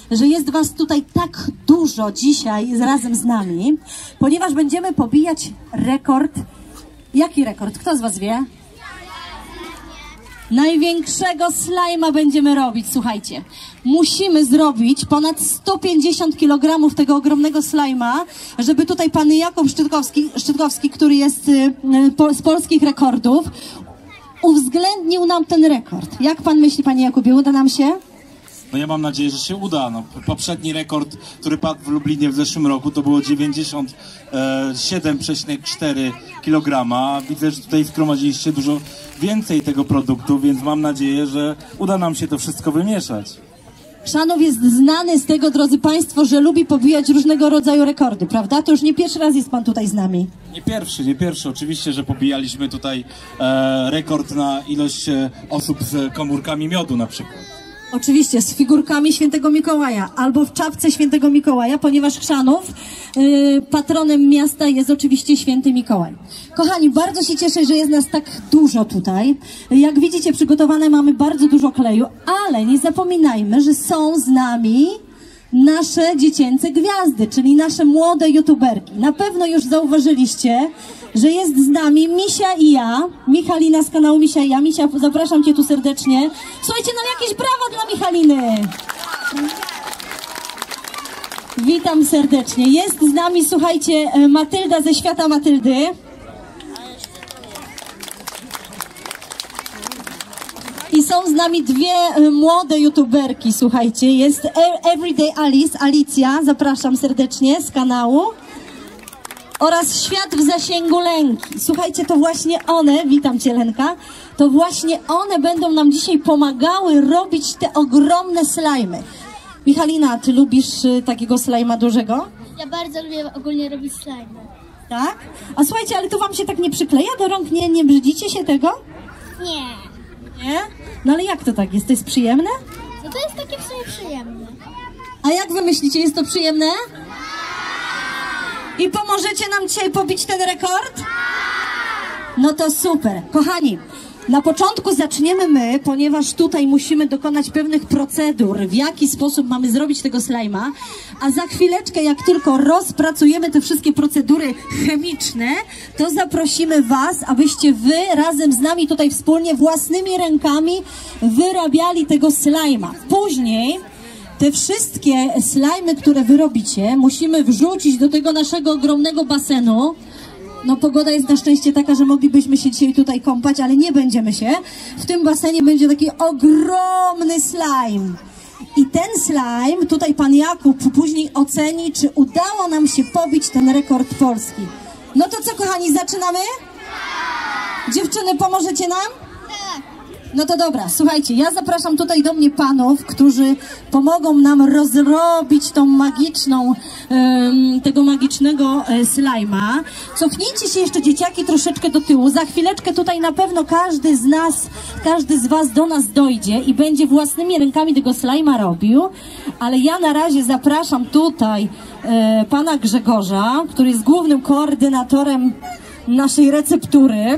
że jest was tutaj tak dużo dzisiaj razem z nami, ponieważ będziemy pobijać rekord. Jaki rekord? Kto z was wie? Największego slajma będziemy robić, słuchajcie. Musimy zrobić ponad 150 kg tego ogromnego slajma, żeby tutaj pan Jakub Szczytkowski, który jest z polskich rekordów, uwzględnił nam ten rekord. Jak pan myśli, panie Jakubie, uda nam się? No ja mam nadzieję, że się uda. No, poprzedni rekord, który padł w Lublinie w zeszłym roku, to było 97,4 kg. Widzę, że tutaj zgromadziliście dużo więcej tego produktu, więc mam nadzieję, że uda nam się to wszystko wymieszać. Chrzanów jest znany z tego, drodzy państwo, że lubi pobijać różnego rodzaju rekordy, prawda? To już nie pierwszy raz jest pan tutaj z nami. Nie pierwszy. Oczywiście, że pobijaliśmy tutaj rekord na ilość osób z komórkami miodu na przykład. Oczywiście, z figurkami Świętego Mikołaja, albo w czapce Świętego Mikołaja, ponieważ Chrzanów, patronem miasta jest oczywiście Święty Mikołaj. Kochani, bardzo się cieszę, że jest nas tak dużo tutaj. Jak widzicie, przygotowane mamy bardzo dużo kleju, ale nie zapominajmy, że są z nami nasze dziecięce gwiazdy, czyli nasze młode youtuberki. Na pewno już zauważyliście, że jest z nami Misia i ja, Michalina z kanału Misia i ja. Misia, zapraszam cię tu serdecznie. Słuchajcie, no jakieś brawa dla Michaliny. Witam serdecznie. Jest z nami, słuchajcie, Matylda ze Świata Matyldy. I są z nami dwie młode youtuberki, słuchajcie. Jest Everyday Alicja, zapraszam serdecznie z kanału. Oraz Świat w zasięgu Lenki. Słuchajcie, to właśnie one, witam cię Lenka, to właśnie one będą nam dzisiaj pomagały robić te ogromne slajmy. Michalina, ty lubisz takiego slajma dużego? Ja bardzo lubię ogólnie robić slajmy. Tak? A słuchajcie, ale to wam się tak nie przykleja do rąk? Nie brzydzicie się tego? Nie. Nie? No ale jak to tak jest? To jest przyjemne? No to jest takie w sumie przyjemne. A jak wy myślicie, jest to przyjemne? I pomożecie nam dzisiaj pobić ten rekord? No to super. Kochani, na początku zaczniemy my, ponieważ tutaj musimy dokonać pewnych procedur, w jaki sposób mamy zrobić tego slajma, a za chwileczkę, jak tylko rozpracujemy te wszystkie procedury chemiczne, to zaprosimy was, abyście wy razem z nami tutaj wspólnie własnymi rękami wyrabiali tego slajma. Później te wszystkie slajmy, które wy robicie, musimy wrzucić do tego naszego ogromnego basenu. No pogoda jest na szczęście taka, że moglibyśmy się dzisiaj tutaj kąpać, ale nie będziemy się. W tym basenie będzie taki ogromny slime. I ten slime, tutaj pan Jakub później oceni, czy udało nam się pobić ten rekord polski. No to co, kochani, zaczynamy? Dziewczyny, pomożecie nam? No to dobra, słuchajcie, ja zapraszam tutaj do mnie panów, którzy pomogą nam rozrobić tą magiczną, tego magicznego slajma. Cofnijcie się jeszcze, dzieciaki, troszeczkę do tyłu. Za chwileczkę tutaj na pewno każdy z nas, każdy z was do nas dojdzie i będzie własnymi rękami tego slajma robił. Ale ja na razie zapraszam tutaj pana Grzegorza, który jest głównym koordynatorem naszej receptury.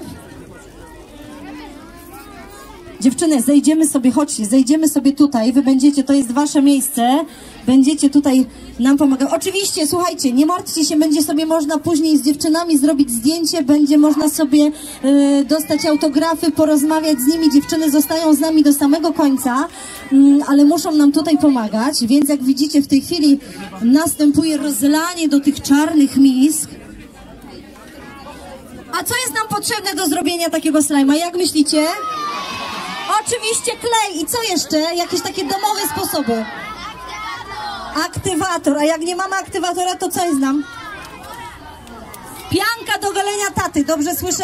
Dziewczyny, zejdziemy sobie, chodźcie, zejdziemy sobie tutaj, wy będziecie, to jest wasze miejsce, będziecie tutaj nam pomagać. Oczywiście, słuchajcie, nie martwcie się, będzie sobie można później z dziewczynami zrobić zdjęcie, będzie można sobie dostać autografy, porozmawiać z nimi, dziewczyny zostają z nami do samego końca, ale muszą nam tutaj pomagać, więc jak widzicie w tej chwili następuje rozlanie do tych czarnych misk. A co jest nam potrzebne do zrobienia takiego slajma, jak myślicie? Oczywiście klej i co jeszcze? Jakieś takie domowe sposoby. Aktywator. A jak nie mamy aktywatora, to co jest nam? Pianka do golenia taty. Dobrze słyszę?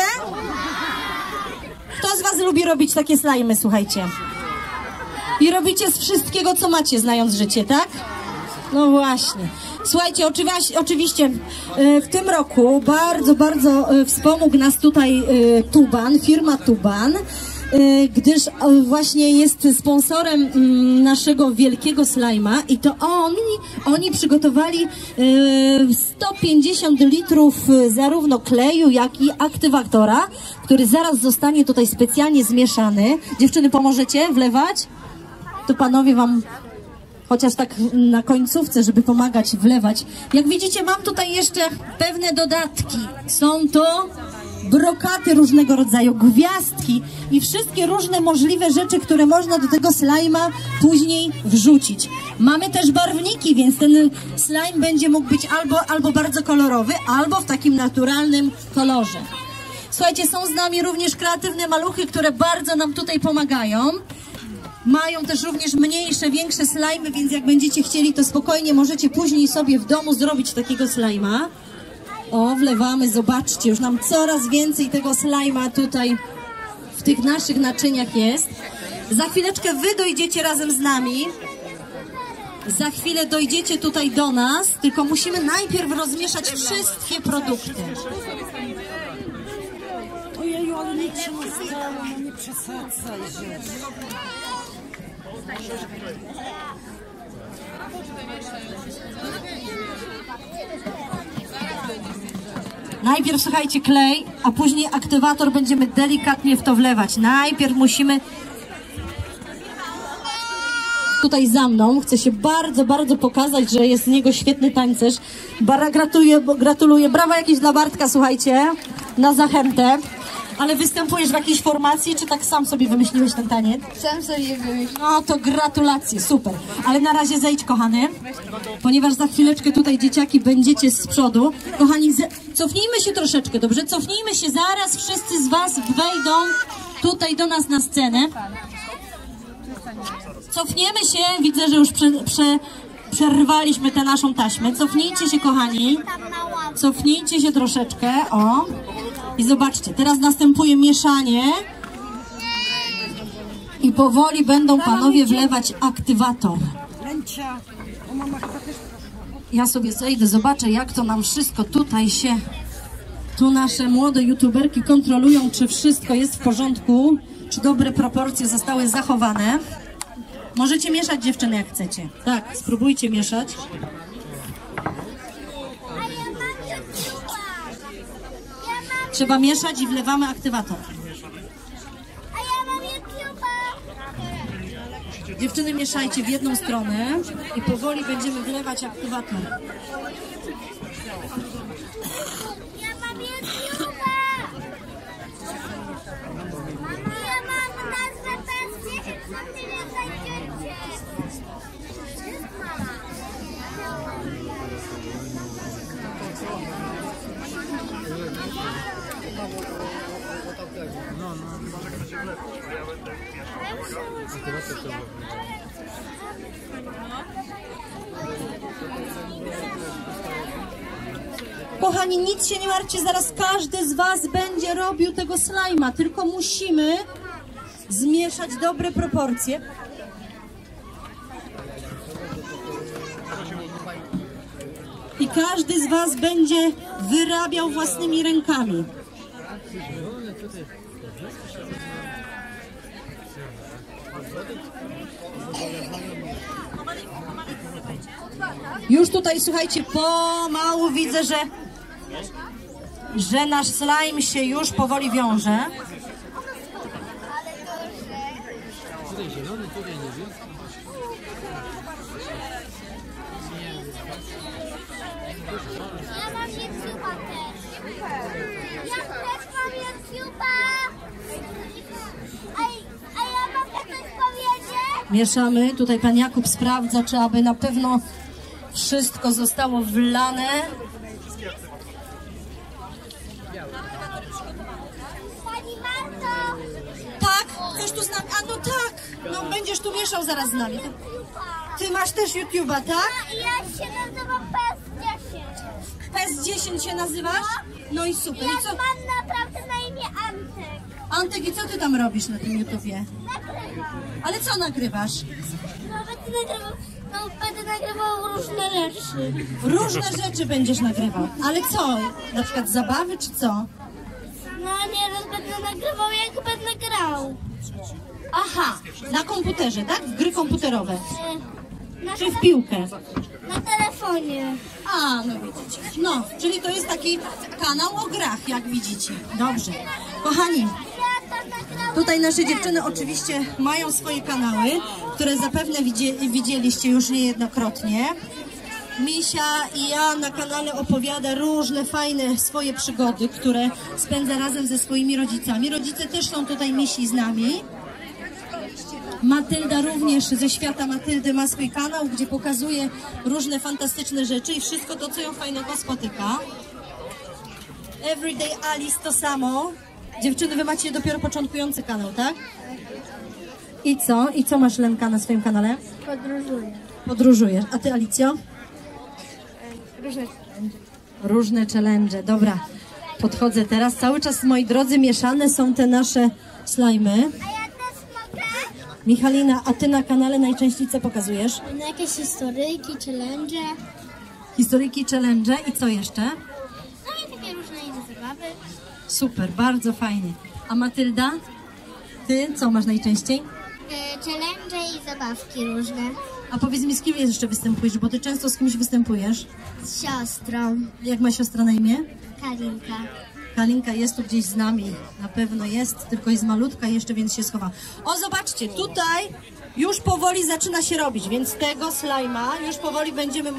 Kto z was lubi robić takie slajmy, słuchajcie? I robicie z wszystkiego, co macie, znając życie, tak? No właśnie. Słuchajcie, oczywiście w tym roku bardzo wspomógł nas tutaj Tuban, firma Tuban, gdyż właśnie jest sponsorem naszego wielkiego slajma i to oni przygotowali 150 litrów zarówno kleju, jak i aktywatora, który zaraz zostanie tutaj specjalnie zmieszany. Dziewczyny, pomożecie wlewać? To panowie wam chociaż tak na końcówce, żeby pomagać wlewać. Jak widzicie, mam tutaj jeszcze pewne dodatki. Są to brokaty różnego rodzaju, gwiazdki i wszystkie różne możliwe rzeczy, które można do tego slajma później wrzucić. Mamy też barwniki, więc ten slime będzie mógł być albo bardzo kolorowy, albo w takim naturalnym kolorze. Słuchajcie, są z nami również kreatywne maluchy, które bardzo nam tutaj pomagają. Mają też również mniejsze, większe slajmy, więc jak będziecie chcieli, to spokojnie możecie później sobie w domu zrobić takiego slajma. O, wlewamy, zobaczcie, już nam coraz więcej tego slajma tutaj w tych naszych naczyniach jest. Za chwileczkę wy dojdziecie razem z nami. Za chwilę dojdziecie tutaj do nas, tylko musimy najpierw rozmieszać wszystkie produkty. Ojeju, ale nic się nie stało, no nie przesadzaj, że... Najpierw, słuchajcie, klej, a później aktywator będziemy delikatnie w to wlewać. Najpierw musimy... Tutaj za mną, chcę się bardzo, bardzo pokazać, że jest z niego świetny tańcerz. Gratuluję. Brawa jakieś dla Bartka, słuchajcie, na zachętę. Ale występujesz w jakiejś formacji, czy tak sam sobie wymyśliłeś ten taniec? Sam sobie wymyśliłem. No to gratulacje, super. Ale na razie zejdź, kochany, ponieważ za chwileczkę tutaj dzieciaki będziecie z przodu. Kochani, cofnijmy się troszeczkę, dobrze? Cofnijmy się, zaraz wszyscy z was wejdą tutaj do nas na scenę. Cofniemy się, widzę, że już przerwaliśmy tę naszą taśmę. Cofnijcie się, kochani. Cofnijcie się troszeczkę, o. I zobaczcie, teraz następuje mieszanie. I powoli będą panowie wlewać aktywator. Lęcia, o mama chyba też... Ja sobie zejdę, zobaczę, jak to nam wszystko tutaj się... Tu nasze młode youtuberki kontrolują, czy wszystko jest w porządku, czy dobre proporcje zostały zachowane. Możecie mieszać, dziewczyny, jak chcecie. Tak, spróbujcie mieszać. Trzeba mieszać i wlewamy aktywator. A ja mam YouTube'a. Dziewczyny, mieszajcie w jedną stronę i powoli będziemy wlewać aktywator. Ja mam YouTube'a. Ja mam nazwę pensji, co ty nie znajdziecie. Kochani, nic się nie martwcie, zaraz każdy z was będzie robił tego slajma, tylko musimy zmieszać dobre proporcje. I każdy z was będzie wyrabiał własnymi rękami. Już tutaj, słuchajcie, pomału widzę, że nasz slime się już powoli wiąże. Ja mam YouTube'a też. Ja też mam YouTube'a. A ja mogę coś powiedzieć? Mieszamy. Tutaj pan Jakub sprawdza, czy aby na pewno wszystko zostało wlane. Pani Marto. Tak, chcesz tu z nami? A no tak, no będziesz tu mieszał zaraz z nami. Ty masz też YouTube'a, tak? Ja się nazywam PES 10. PES 10 się nazywasz? No i super. Ja I co? mam naprawdę na imię Antek. Antek, i co ty tam robisz na tym YouTubie? Nagrywam. Ale co nagrywasz? Będę nagrywał różne rzeczy. Różne rzeczy będziesz nagrywał. Ale co? Na przykład zabawy, czy co? No nie, będę nagrywał jak będę grał. Aha, na komputerze, tak? W gry komputerowe. Na, Czy w piłkę? na telefonie. A, no widzicie. No, czyli to jest taki kanał o grach, jak widzicie. Dobrze. Kochani, Ja to Tutaj nasze dziewczyny oczywiście mają swoje kanały, które zapewne widzieliście już niejednokrotnie. Misia i ja na kanale opowiada różne fajne swoje przygody, które spędza razem ze swoimi rodzicami. Rodzice też są tutaj Misi z nami. Matylda również ze świata Matyldy ma swój kanał, gdzie pokazuje różne fantastyczne rzeczy i wszystko to, co ją fajnego spotyka. Everyday Alice to samo. Dziewczyny, wy macie dopiero początkujący kanał, tak? I co? I co masz, Lenka, na swoim kanale? Podróżuję. Podróżujesz. A ty, Alicjo? Różne. Różne challenge. Dobra, podchodzę teraz. Cały czas, moi drodzy, mieszane są te nasze slajmy. A ja też mogę? Michalina, a ty na kanale najczęściej co pokazujesz? Na jakieś historyjki, challenge. Historyjki, challenge i co jeszcze? No i takie różne inne zabawy. Super, bardzo fajnie. A Matylda? Ty co masz najczęściej? Challenge i zabawki różne. A powiedz mi, z kim jeszcze występujesz, bo ty często z kimś występujesz. Z siostrą. Jak ma siostra na imię? Kalinka. Kalinka jest tu gdzieś z nami. Na pewno jest, tylko jest malutka jeszcze, więc się schowa. O, zobaczcie, tutaj już powoli zaczyna się robić, więc tego slajma już powoli będziemy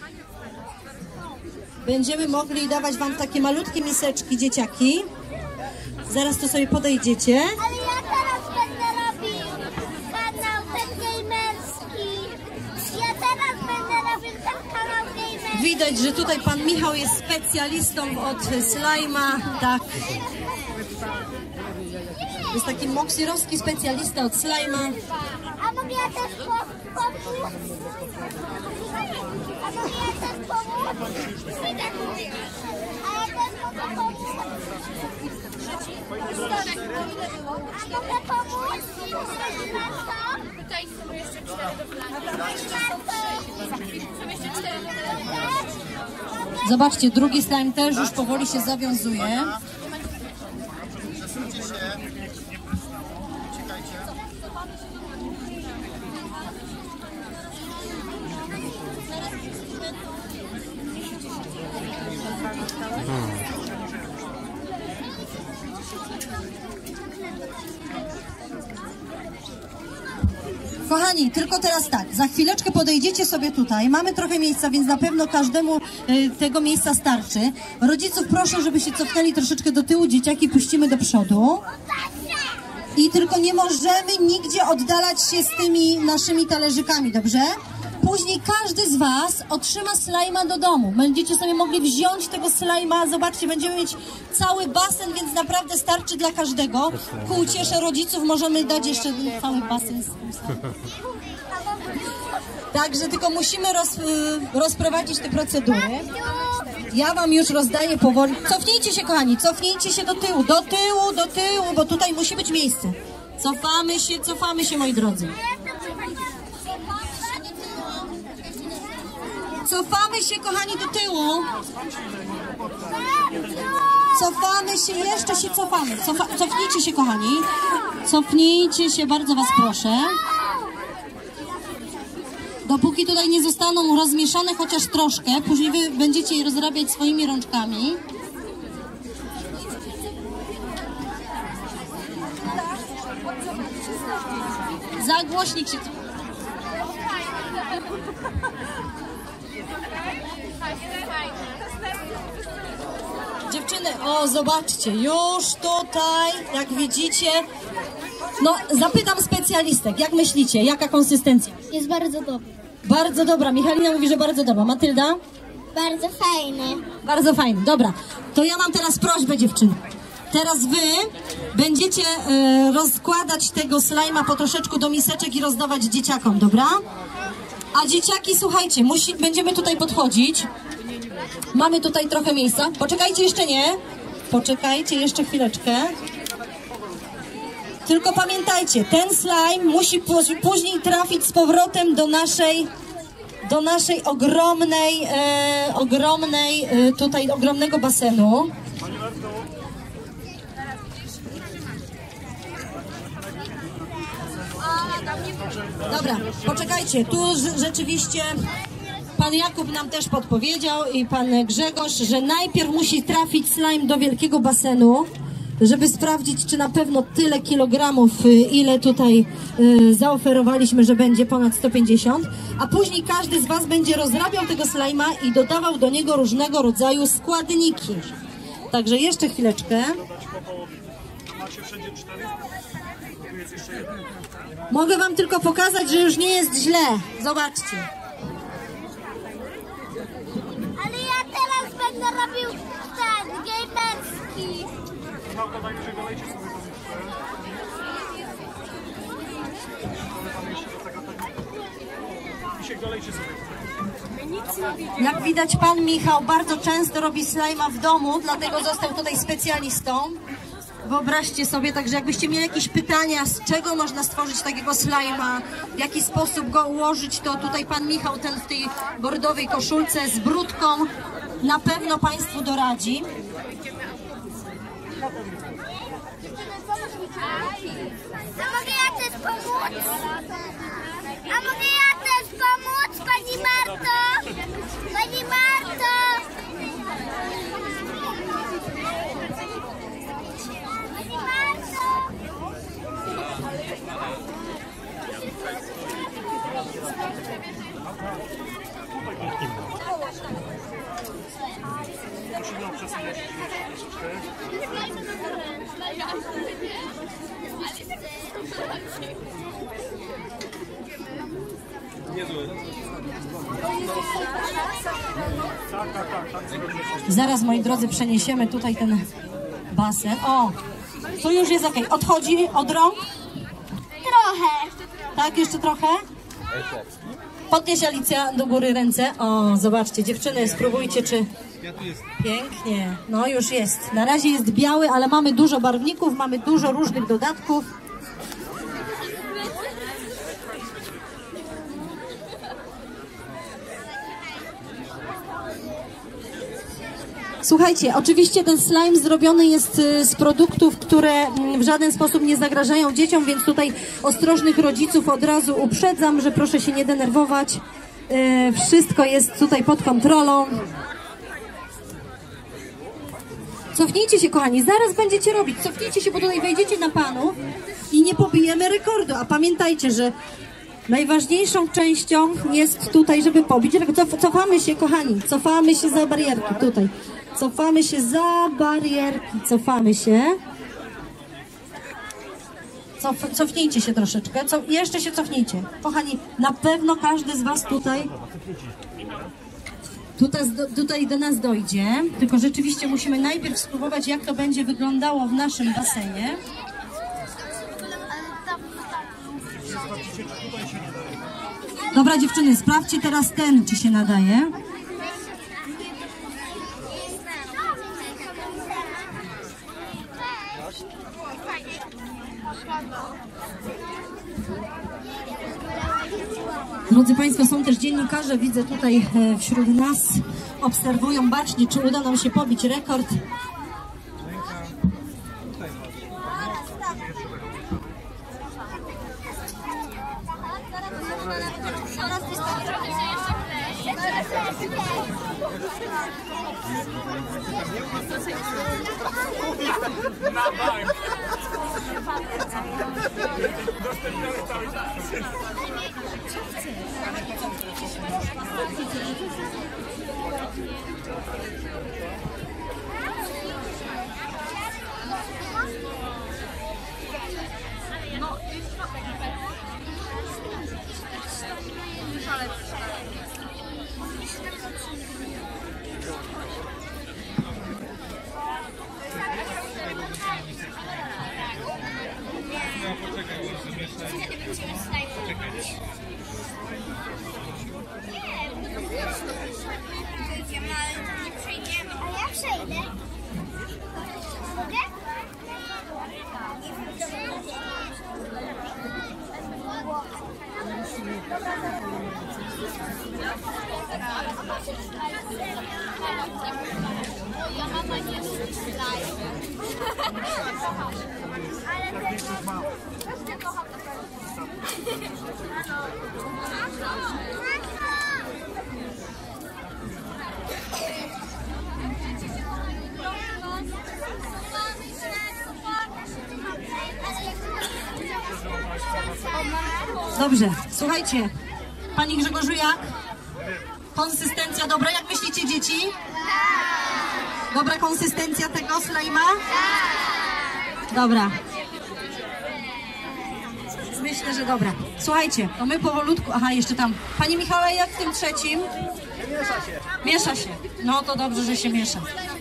mogli dawać wam takie malutkie miseczki, dzieciaki. Zaraz to sobie podejdziecie. Ale ja teraz będę robił kanał ten gamerski. Ja teraz będę robił ten kanał gamerski. Widać, że tutaj pan Michał jest specjalistą od slajma, tak. Jest taki moksirowski specjalista od slajma. A mogę ja też pomóc? A mogę ja też pomóc? A ja też mogę pomóc? A mogę pomóc? Tutaj są jeszcze 4 do Zobaczcie, drugi slime też już powoli się zawiązuje. Kochani, tylko teraz tak, za chwileczkę podejdziecie sobie tutaj, mamy trochę miejsca, więc na pewno każdemu tego miejsca starczy. Rodziców proszę, żeby się cofnęli troszeczkę do tyłu, dzieciaki puścimy do przodu. I tylko nie możemy nigdzie oddalać się z tymi naszymi talerzykami, dobrze? Później każdy z was otrzyma slajma do domu. Będziecie sobie mogli wziąć tego slajma. Zobaczcie, będziemy mieć cały basen, więc naprawdę starczy dla każdego. Ku uciesze rodziców możemy dać jeszcze cały basen z tym slajmem. Także tylko musimy rozprowadzić te procedury. Ja wam już rozdaję powoli. Cofnijcie się, kochani, cofnijcie się do tyłu, bo tutaj musi być miejsce. Cofamy się, moi drodzy. Cofamy się, kochani, do tyłu. Cofamy się, jeszcze się cofamy. Cofnijcie się, kochani. Cofnijcie się, bardzo was proszę. Dopóki tutaj nie zostaną rozmieszane chociaż troszkę, później wy będziecie je rozrabiać swoimi rączkami. Za głośnik się... Dziewczyny, o zobaczcie, już tutaj, jak widzicie, no zapytam specjalistek, jak myślicie, jaka konsystencja? Jest bardzo dobry. Bardzo dobra, Michalina mówi, że bardzo dobra. Matylda? Bardzo fajny. Bardzo fajny, dobra. To ja mam teraz prośbę, dziewczyny. Teraz wy będziecie rozkładać tego slajma po troszeczku do miseczek i rozdawać dzieciakom, dobra? A dzieciaki, słuchajcie, będziemy tutaj podchodzić. Mamy tutaj trochę miejsca. Poczekajcie, jeszcze nie. Poczekajcie jeszcze chwileczkę. Tylko pamiętajcie, ten slime musi później trafić z powrotem do naszej ogromnego basenu. Dobra, poczekajcie, tu rzeczywiście pan Jakub nam też podpowiedział i pan Grzegorz, że najpierw musi trafić slime do wielkiego basenu. żeby sprawdzić, czy na pewno tyle kilogramów, ile tutaj zaoferowaliśmy, że będzie ponad 150, a później każdy z Was będzie rozrabiał tego slajma i dodawał do niego różnego rodzaju składniki. Także jeszcze chwileczkę. Mogę Wam tylko pokazać, że już nie jest źle. Zobaczcie. Ale ja teraz będę robił ten gamerski. Jak widać, Pan Michał bardzo często robi slajma w domu, dlatego został tutaj specjalistą. Wyobraźcie sobie, także jakbyście mieli jakieś pytania, z czego można stworzyć takiego slajma, w jaki sposób go ułożyć, to tutaj Pan Michał, ten w tej bordowej koszulce z brudką, na pewno Państwu doradzi. A mogę ja też pomóc? A mogę ja też pomóc, Pani Marto? Pani Marto! Pani Marto! Zaraz, moi drodzy, przeniesiemy tutaj ten basen. O, tu już jest ok. Odchodzi od rąk? Trochę. Tak, jeszcze trochę? Podnieś, Alicja, do góry ręce. O, zobaczcie, dziewczyny, spróbujcie, czy... Pięknie. No, już jest. Na razie jest biały, ale mamy dużo barwników, mamy dużo różnych dodatków. Słuchajcie, oczywiście ten slime zrobiony jest z produktów, które w żaden sposób nie zagrażają dzieciom, więc tutaj ostrożnych rodziców od razu uprzedzam, że proszę się nie denerwować. Wszystko jest tutaj pod kontrolą. Cofnijcie się, kochani, zaraz będziecie robić. Cofnijcie się, bo tutaj wejdziecie na panów i nie pobijemy rekordu. A pamiętajcie, że najważniejszą częścią jest tutaj, żeby pobić rekord. Cofamy się, kochani, cofamy się za barierki, tutaj. Cofamy się za barierki, cofamy się. Cofnijcie się troszeczkę, jeszcze się cofnijcie. Kochani, na pewno każdy z Was tutaj do nas dojdzie, tylko rzeczywiście musimy najpierw spróbować, jak to będzie wyglądało w naszym basenie. Dobra, dziewczyny, sprawdźcie teraz ten, czy się nadaje. Drodzy Państwo, są też dziennikarze, widzę tutaj wśród nas, obserwują bacznie, czy uda nam się pobić rekord. A ja przejdę. Mogę? Moja mama nie lubi slajmu. Ale każdy kocha to. Dobrze, słuchajcie. Pani Grzegorzu, jak? Konsystencja dobra, jak myślicie, dzieci? Dobra konsystencja tego slajma? Dobra. Myślę, że dobra. Słuchajcie, to my powolutku... Aha, jeszcze tam. Pani Michała, jak w tym trzecim? Miesza się. Miesza się. No to dobrze, że się miesza.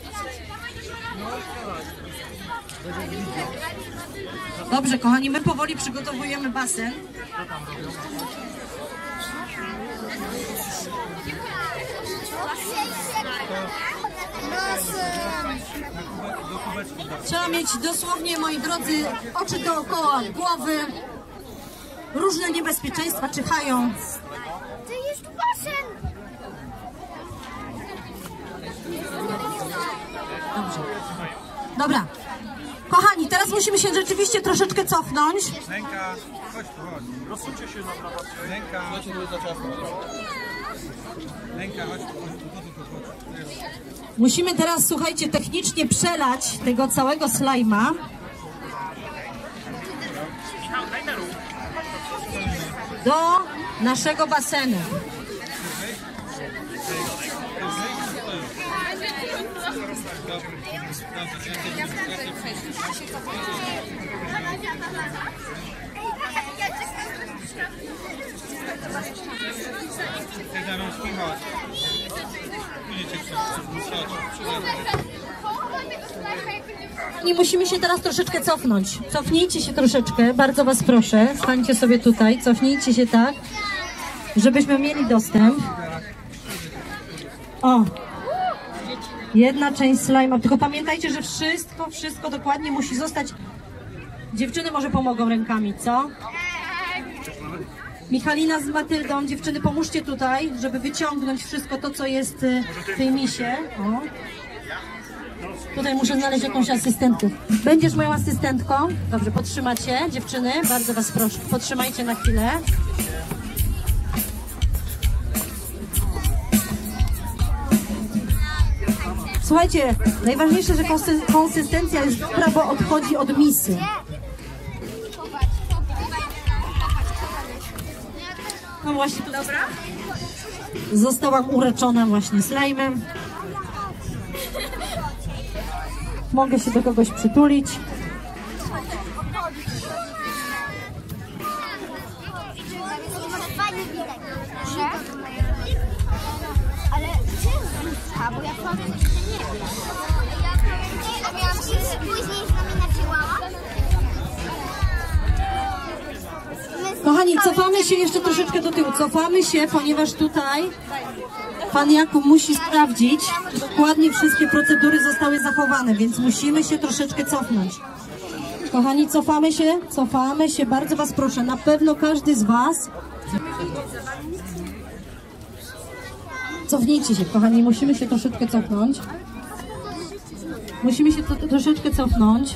Dobrze, kochani, my powoli przygotowujemy basen. Trzeba mieć dosłownie, moi drodzy, oczy dookoła głowy. Różne niebezpieczeństwa czyhają. To jest basen! Dobrze. Dobra. Kochani, teraz musimy się rzeczywiście troszeczkę cofnąć. Lenka, chodź tu, chodź. Rozsuńcie się na prawo. Lenka, chodź tu za ciasno. Lenka, chodź tu, chodź. Musimy teraz, słuchajcie, technicznie przelać tego całego slajma. Do naszego basenu. I musimy się teraz troszeczkę cofnąć. Cofnijcie się troszeczkę, bardzo was proszę. Stańcie sobie tutaj, cofnijcie się tak, żebyśmy mieli dostęp. O! Jedna część slajma, tylko pamiętajcie, że wszystko dokładnie musi zostać... Dziewczyny może pomogą rękami, co? Michalina z Matyldą, dziewczyny pomóżcie tutaj, żeby wyciągnąć wszystko to, co jest w tej misie. O. Tutaj muszę znaleźć jakąś asystentkę. Będziesz moją asystentką? Dobrze, podtrzymacie, dziewczyny, bardzo was proszę, podtrzymajcie na chwilę. Słuchajcie, najważniejsze, że konsystencja jest dobra, bo odchodzi od misy. No właśnie, dobra. Zostałam ureczona właśnie slajmem. Mogę się do kogoś przytulić. Ale czym? Bo ja powiem, że nie wiem. A miałam się później z nami naczyłała? Kochani, cofamy się jeszcze troszeczkę do tyłu. Cofamy się, ponieważ tutaj pan Jakub musi sprawdzić, czy dokładnie wszystkie procedury zostały zachowane, więc musimy się troszeczkę cofnąć. Kochani, cofamy się, bardzo was proszę. Na pewno każdy z was... Cofnijcie się, kochani, musimy się troszeczkę cofnąć. Musimy się troszeczkę cofnąć.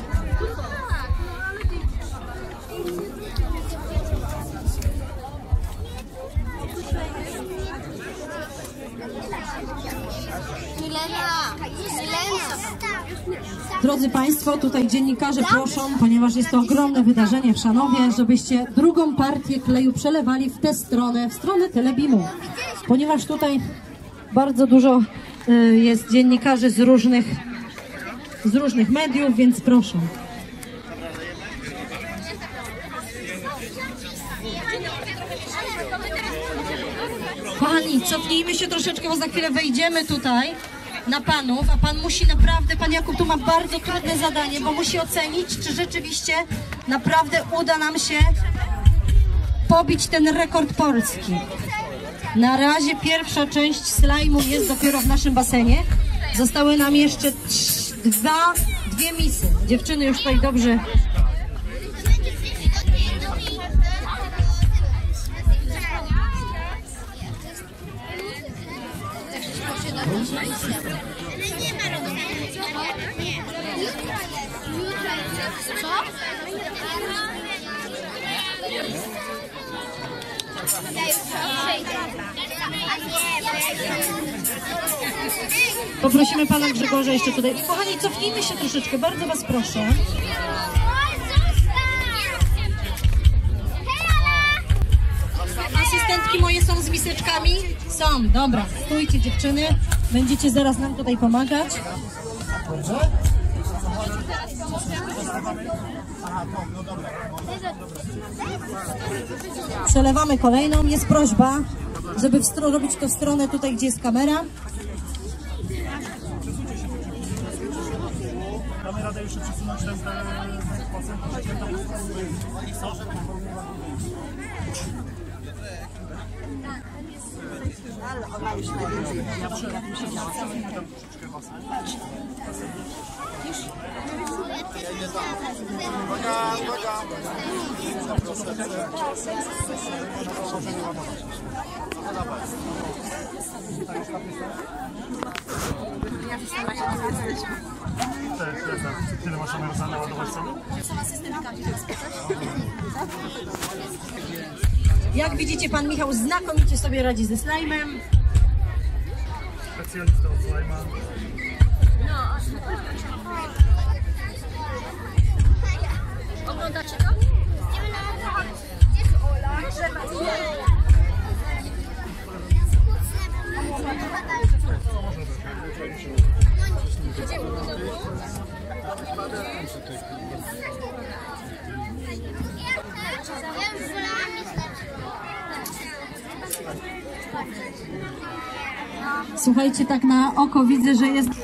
Drodzy Państwo, tutaj dziennikarze proszą, ponieważ jest to ogromne wydarzenie w Szanowie, żebyście drugą partię kleju przelewali w tę stronę, w stronę Telebimu. Ponieważ tutaj bardzo dużo jest dziennikarzy z różnych mediów, więc proszę. Kochani, cofnijmy się troszeczkę, bo za chwilę wejdziemy tutaj na panów, a pan musi naprawdę, pan Jakub tu ma bardzo trudne zadanie, bo musi ocenić, czy rzeczywiście naprawdę uda nam się pobić ten rekord polski. Na razie pierwsza część slajmu jest dopiero w naszym basenie. Zostały nam jeszcze dwie misy. Dziewczyny już tutaj dobrze... Poprosimy pana Grzegorza jeszcze tutaj. Kochani, cofnijmy się troszeczkę, bardzo was proszę. Asystentki moje są z miseczkami? Są, dobra. Stójcie dziewczyny, będziecie zaraz nam tutaj pomagać. Przelewamy kolejną. Jest prośba, żeby robić to w stronę tutaj, gdzie jest kamera. Damy radę jeszcze przesunąć ten Tyle masz emerytalne ładować sobie? Jak widzicie, pan Michał znakomicie sobie radzi ze slajmem. Specjalista od slajma. Oglądacie to? Słuchajcie, tak na oko widzę, że jest...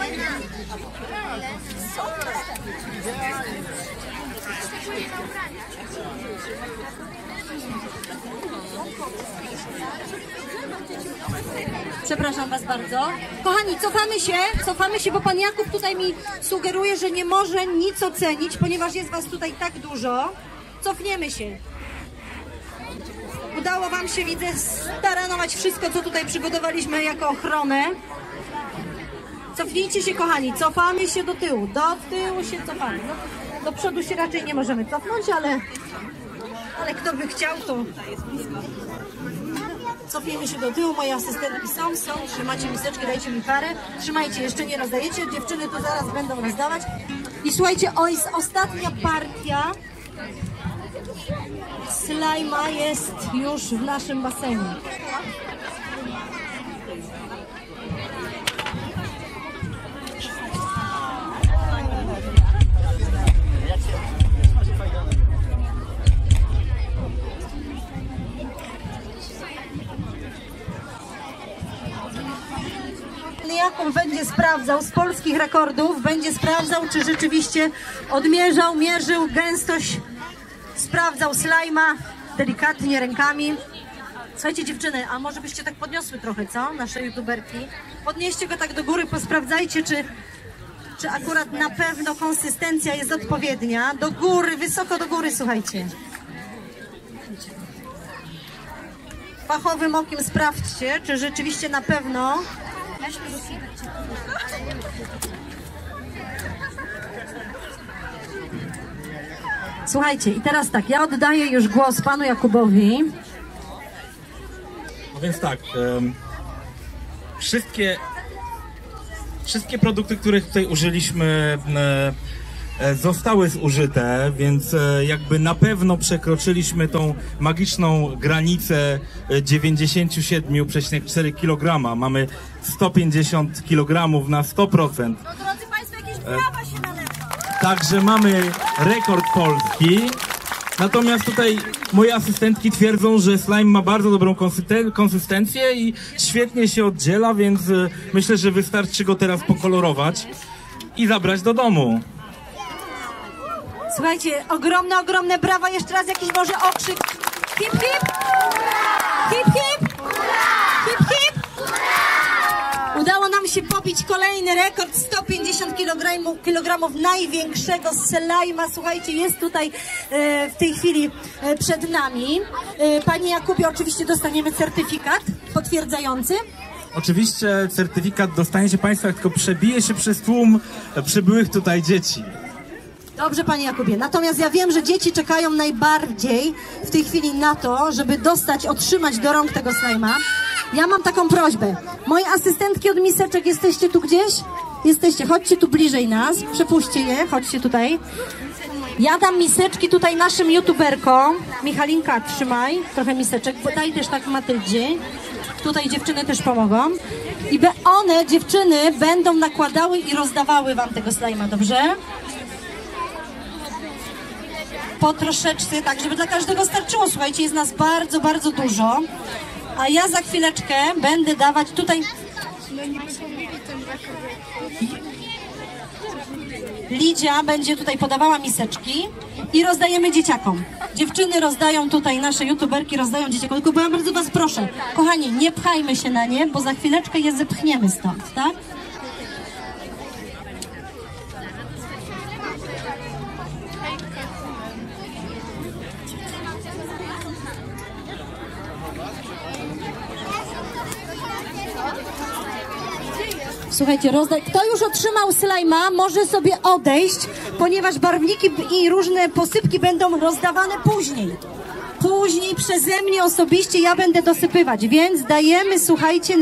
Przepraszam was bardzo. Kochani, cofamy się, bo pan Jakub tutaj mi sugeruje, że nie może nic ocenić, ponieważ jest was tutaj tak dużo. Cofniemy się. Udało wam się, widzę, staranować wszystko, co tutaj przygotowaliśmy jako ochronę. Cofnijcie się, kochani, cofamy się do tyłu się cofamy. No, do przodu się raczej nie możemy cofnąć, ale kto by chciał, to cofniemy się do tyłu. Moje asystentki są, trzymacie miseczki, dajcie mi parę. Trzymajcie, jeszcze nie rozdajecie, dziewczyny tu zaraz będą rozdawać. I słuchajcie, jest ostatnia partia. Slajma jest już w naszym basenie. Jakub będzie sprawdzał z polskich rekordów, będzie sprawdzał, czy rzeczywiście odmierzał, mierzył gęstość, sprawdzał slajma delikatnie rękami. Słuchajcie dziewczyny, a może byście tak podniosły trochę, co? Nasze youtuberki. Podnieście go tak do góry, posprawdzajcie, czy akurat na pewno konsystencja jest odpowiednia. Do góry, wysoko do góry, słuchajcie. Fachowym okiem sprawdźcie, czy rzeczywiście na pewno. Słuchajcie, i teraz tak, ja oddaję już głos panu Jakubowi. No więc tak, wszystkie produkty, których tutaj użyliśmy, zostały zużyte, więc jakby na pewno przekroczyliśmy tą magiczną granicę 97,4 kg. Mamy 150 kg na 100%. No drodzy Państwo, jakieś brawa się nalewa. Także mamy rekord polski. Natomiast tutaj moje asystentki twierdzą, że slime ma bardzo dobrą konsystencję i świetnie się oddziela, więc myślę, że wystarczy go teraz pokolorować i zabrać do domu. Słuchajcie, ogromne brawa. Jeszcze raz jakiś może okrzyk. Hip, hip! Hip, hip! Hip, hip! Udało nam się pobić kolejny rekord, 150 kg największego slajma. Słuchajcie, jest tutaj w tej chwili przed nami. Panie Jakubie, oczywiście dostaniemy certyfikat potwierdzający. Oczywiście certyfikat dostaniecie Państwo, jak tylko przebije się przez tłum przybyłych tutaj dzieci. Dobrze, panie Jakubie. Natomiast ja wiem, że dzieci czekają najbardziej w tej chwili na to, żeby otrzymać do rąk tego slajma. Ja mam taką prośbę. Moje asystentki od miseczek, jesteście tu gdzieś? Jesteście, chodźcie tu bliżej nas, przepuśćcie je, chodźcie tutaj. Ja dam miseczki tutaj naszym youtuberkom. Michalinka, trzymaj trochę miseczek, bo daj też tak Matyldzie. Tutaj dziewczyny też pomogą. I one, dziewczyny, będą nakładały i rozdawały wam tego slajma, dobrze? Po troszeczce, tak żeby dla każdego starczyło. Słuchajcie, jest nas bardzo, bardzo dużo. A ja za chwileczkę będę dawać tutaj... Lidia będzie tutaj podawała miseczki i rozdajemy dzieciakom. Dziewczyny rozdają tutaj, nasze youtuberki rozdają dzieciakom. Tylko bardzo was proszę, kochani, nie pchajmy się na nie, bo za chwileczkę je zepchniemy stąd, tak? Słuchajcie, kto już otrzymał slajma, może sobie odejść, ponieważ barwniki i różne posypki będą rozdawane później. Później przeze mnie osobiście ja będę dosypywać, więc dajemy, słuchajcie,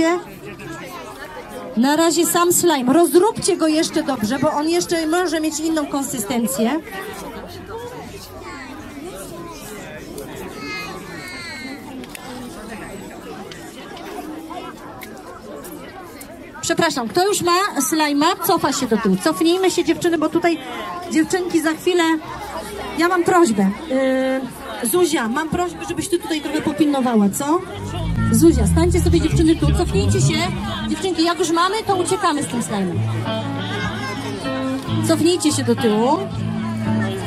na razie sam slime. Rozróbcie go jeszcze dobrze, bo on jeszcze może mieć inną konsystencję. Przepraszam, kto już ma slajma, cofa się do tyłu. Cofnijmy się, dziewczyny, bo tutaj dziewczynki za chwilę... Ja mam prośbę. Zuzia, mam prośbę, żebyś ty tutaj trochę popilnowała, co? Zuzia, stańcie sobie dziewczyny tu, cofnijcie się. Dziewczynki, jak już mamy, to uciekamy z tym slajmem. Cofnijcie się do tyłu.